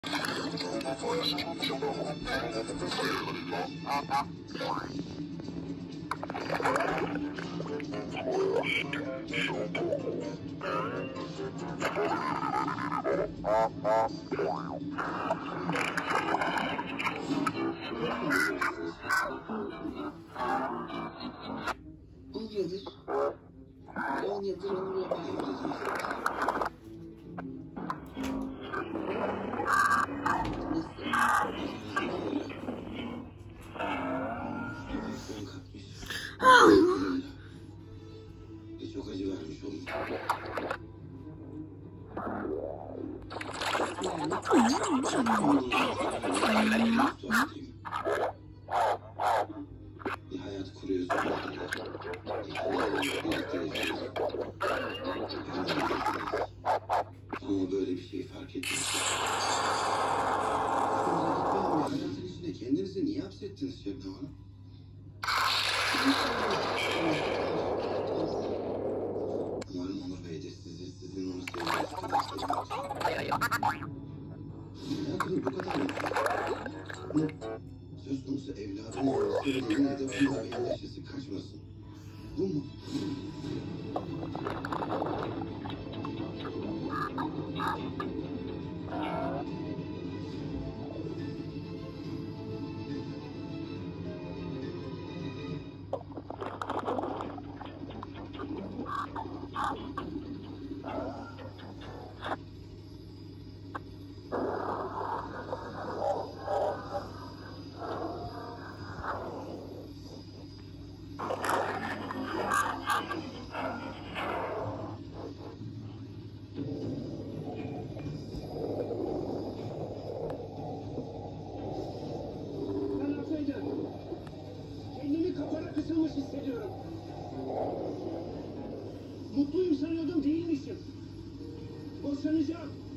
Yıldır. 10 yıldır onu yapıyorum. Çok acı vermiş oğlum. Bir hayat kuruyorsun. Ama böyle bir şey fark etmiyorsun. Hayatın içinde kendinizi niye hapsettiniz Şebnem Hanım? Umarım Onur Bey de sizin onu sevdiğiniz hayatını bu kadar mı? Söz konusu evladının sevdiğini ya da bunda bir endişesi kaçmasın. Bu mu? Kendimi kafana kısılmış hissediyorum. Mutluyum sanıyordum, değilmişim. Boşanacağım.